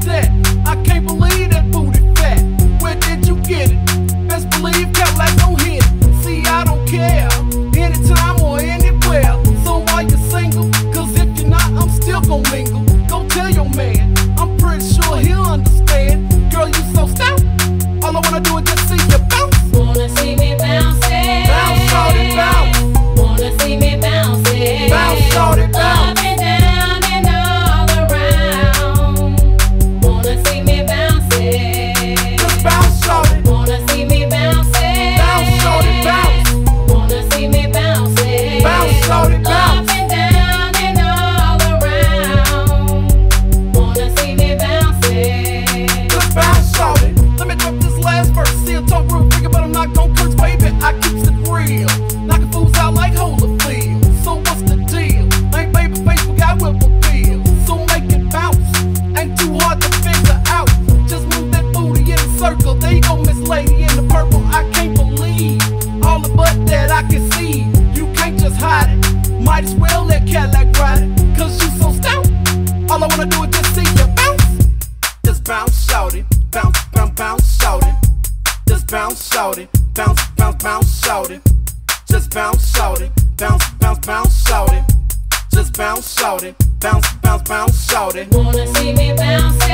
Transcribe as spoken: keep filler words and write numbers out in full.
that? I can't believe that booty fat. Where did you get it? Best believe Cadillac don't hit it. See, I don't care, anytime or anywhere. So why you single? Cause if you're not, I'm still gon' mingle. Go tell your man, I'm pretty sure he'll understand. Girl, you so stout, all I wanna do is just see you bounce. Wanna see me bouncing? Bounce, shorty, bounce. Wanna see me bouncing? Bounce, shorty, bounce. Up and down and all around. Wanna see me bouncing? Just bounce, shorty. Wanna see me bouncing? Bounce, shorty, bounce. Wanna see me bouncing? Bounce, shorty, bounce. Up and down and all around. Wanna see me bouncing? Just bounce, shorty. Let me drop this last verse. See a talk real figure, but I'm not gon' curse, baby. I keeps it real. Knocking fools out like Holyfield. So what's the deal? Ain't baby face, but got whip appeal. So make it bounce. Ain't too hard to figure out. Just move that booty in a circle. There you go, Miss Lady in the purple. I can't believe all the butt that I can see. You can't just hide it. Might as well let Cadillac ride it. Cause you so stout. All I wanna do is just see you bounce. Just bounce, shout it. Bounce, bounce, bounce, shout it. Just bounce, shout it. Bounce, bounce, bounce, shout it. Just bounce, shout it. Bounce, bounce, bounce, shout it. Just bounce, shout it. Bounce, bounce, bounce, shout it. Wanna see me bouncing?